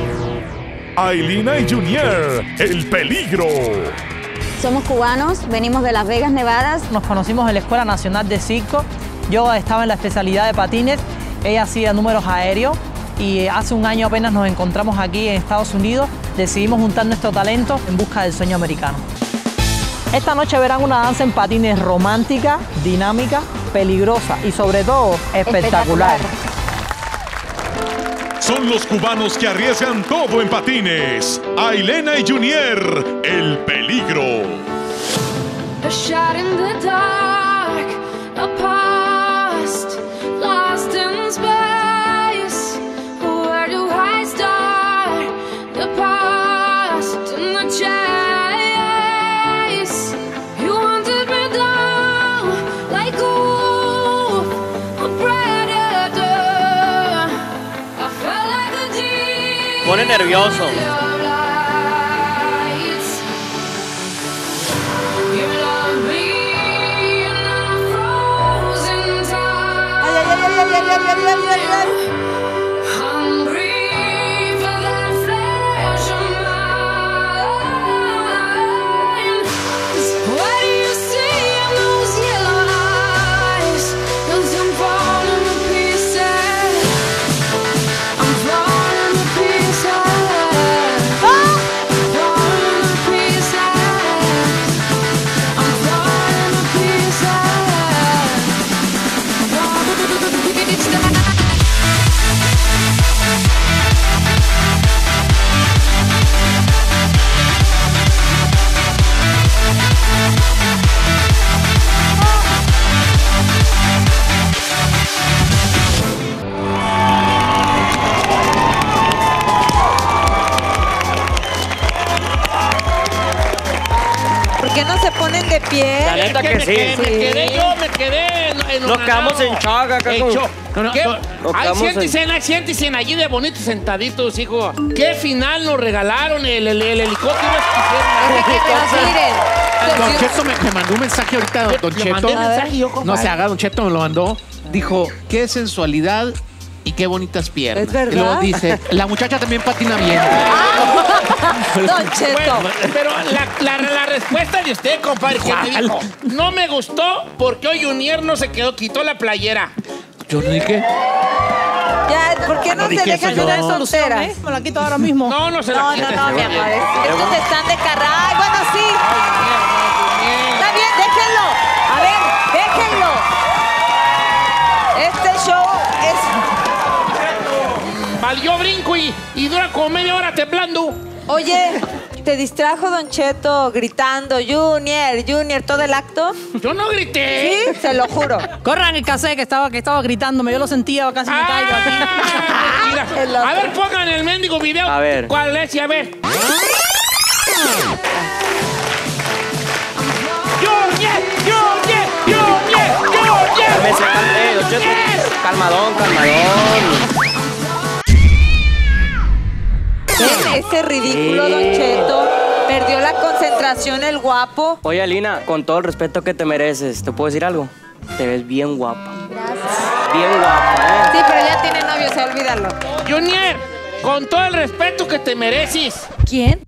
Ailina y Junior, el peligro. Somos cubanos, venimos de Las Vegas, Nevada. Nos conocimos en la Escuela Nacional de Circo. Yo estaba en la especialidad de patines, ella hacía números aéreos y hace un año apenas nos encontramos aquí en Estados Unidos. Decidimos juntar nuestro talento en busca del sueño americano. Esta noche verán una danza en patines romántica, dinámica, peligrosa y sobre todo espectacular. Son los cubanos que arriesgan todo en patines. Ailina y Junior, el peligro. A shot in the dark, a past lost in space. Where do I start? The past and the chase. You wanted me down like a predator. I felt like a demon. Pone nervioso. ¿Por qué no se ponen de pie? La neta que sí. Me quedé Nos quedamos en chaga acá con... Siéntese allí de bonitos sentaditos, hijo. ¿Qué final nos regalaron? El helicóptero Don Cheto me mandó un mensaje ahorita, Don Cheto. No se haga, Don Cheto me lo mandó. Dijo, qué sensualidad y qué bonitas piernas. ¿Es verdad? Y luego dice, la muchacha también patina bien. Don Cheto. Bueno, pero la respuesta de usted, compadre, que me dijo, no me gustó porque hoy Junior no se quitó la playera. Yo no dije. Ya, ¿por qué no se dejan de dar soltera? Me la quito ahora mismo. No se la quita. No, mi amor. Estos están de carrera. Ay, bueno, sí. Está bien, déjenlo. A ver, déjenlo. Este show es... Valió brinco y dura como media hora temblando. Oye, ¿te distrajo Don Cheto gritando Junior, todo el acto? Yo no grité. Sí, se lo juro. Corran el cassette que estaba gritándome. Yo lo sentía, casi me caigo aquí. A ver, pongan el mendigo video. A ver. ¿Cuál es? Y a ver. ¡Junior! Don Cheto. Calmadón. ¿Ven ese ridículo, Don Cheto? Perdió la concentración el guapo. Oye, Alina, con todo el respeto que te mereces, ¿te puedo decir algo? Te ves bien guapa. Gracias. Bien guapa, ¿eh? Sí, pero ya tiene novio, se olvídalo. Junior, con todo el respeto que te mereces. ¿Quién?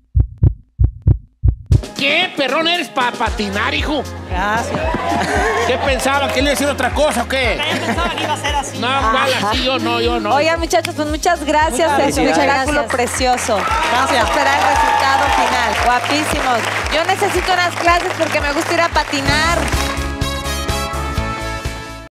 ¿Qué perrón eres para patinar, hijo? Gracias. ¿Qué pensaba? ¿Que le iba a decir otra cosa o qué? Yo pensaba que iba a ser así. No, igual así, yo no. Oigan, muchachos, pues muchas gracias. Es un espectáculo precioso. Vamos a esperar el resultado final. Guapísimos. Yo necesito unas clases porque me gusta ir a patinar.